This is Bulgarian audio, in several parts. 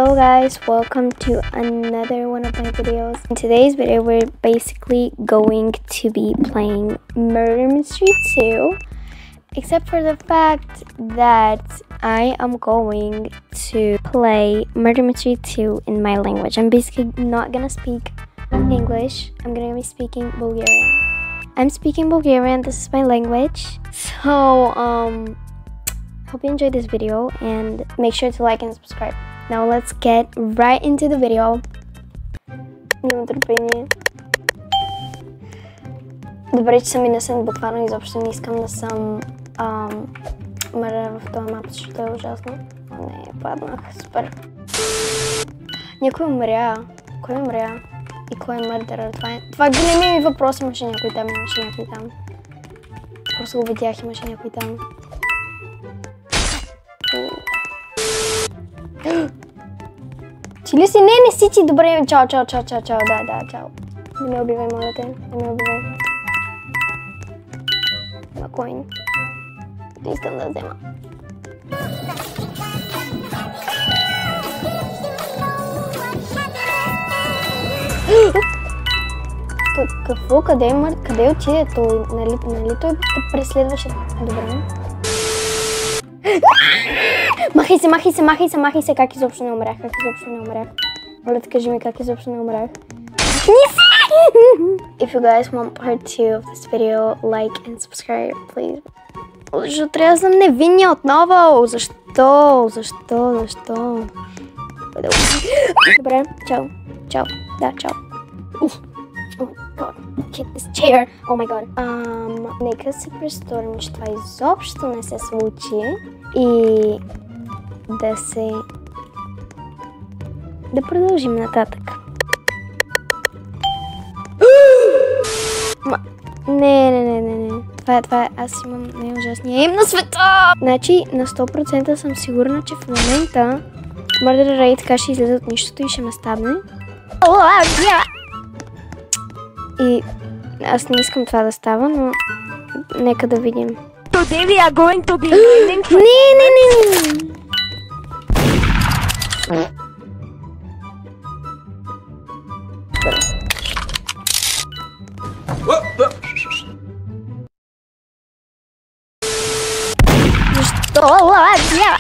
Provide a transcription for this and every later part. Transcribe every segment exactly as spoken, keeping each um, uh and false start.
Hello guys, welcome to another one of my videos. In today's video, we're basically going to be playing Murder Mystery two, except for the fact that I am going to play Murder Mystery two in my language. I'm basically not gonna speak English, I'm gonna be speaking Bulgarian. I'm speaking Bulgarian, this is my language. So, um, hope you enjoyed this video and make sure to like and subscribe. Now let's get right into the video. Нямам търпение. Добре, че съм инесен, буквално изобщо не искам да съм ам, мърдър в този мап, защото е ужасно. О, не, паднах, супер. Някой умря. Кой умря? И кой е мърдърър? Това е... Това е големия ми въпрос. Имаше някой там, имаше някой там. Просто го видях, имаше някой там. Ти ли си? Не, не си ти. Добре, чао, чао, чао, чао, чао. Да, да, чао. Не ме убивай, моля те. Не ме убивай. Има коин. Не искам да взема. Какво? Къде е мър... Къде отиде той? Нали, нали той те преследваше? Добре. Махай се, махай се, махай се, махай се. Как изобщо не умрях? Как изобщо не умрях? Моля да кажи ми как изобщо не умрях. If you guys want part two of this video, like and subscribe, please. Защо трябва да съм невинния отново? Защо? Защо? Защо? Добре, чао. Чао. Да, чао. Oh god, hit this chair. Oh my god. Um, нека се престорим, че това изобщо не се случи и да се... да продължим нататък. Ма... Не, не, не, не, не. Това е, това е. Аз имам най-ужасния им на света! Значи, на сто процента съм сигурна, че в момента Murder Ray така ще излезе от нищото и ще ме стабне. И аз не искам това да става, но нека да видим. Today we are going to be mining for... Не, не, не, не. Защо ладя?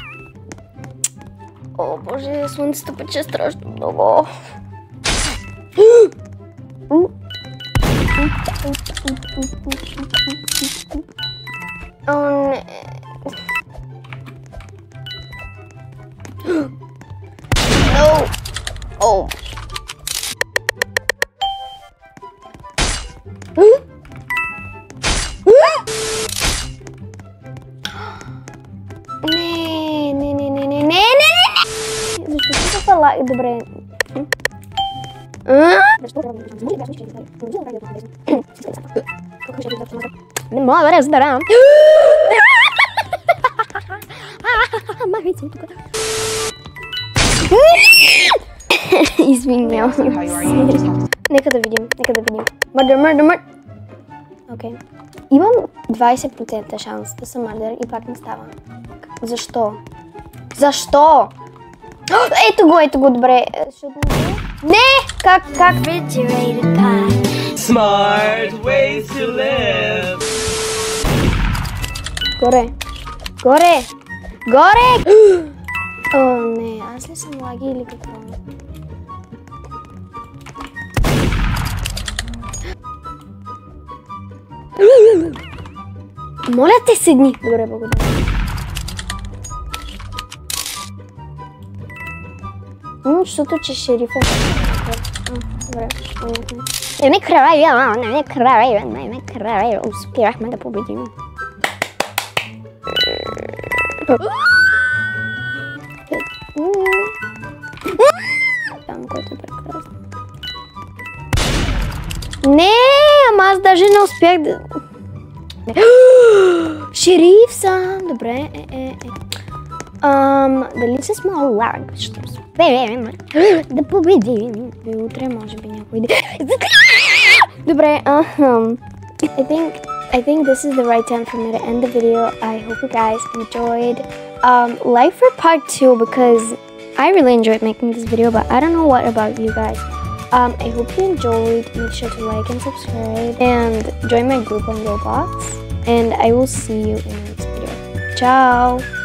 О, боже, слънцето пече страшно много. О, не. No. О. Не, не, не, не, не, не, не, не. Защо се фала? Добре. Не мога да разбера. Махай се тук. Извинявам се. Нека да видим, нека да видим. Мърдър, мърдър, мърдър. Окей. Имам двайсет процента шанс да съм мърдър и пак не става. Защо? Защо? Ето го, ето го, добре. Не! Как, как? Smart ways to live. Горе. Горе. Горе! О, не. Аз ли съм лаги или какво? Моля те, седни. Добре, благодаря. Защото, че шерифа... Добре, не ме край, не ме край, не ме край. Успяхме да победим. Там, който е прекрасно. Не, ама аз даже не успях да... Шериф съм. Добре, е, е, е. Ам, дали с моят лаг ще успеем да победим? И утре може би някой да... Добре, ахам. I think I think this is the right time for me to end the video. I hope you guys enjoyed. Um, like for part two because I really enjoyed making this video, but I don't know what about you guys. Um, I hope you enjoyed. Make sure to like and subscribe and join my group on Roblox. And I will see you in the next video. Ciao!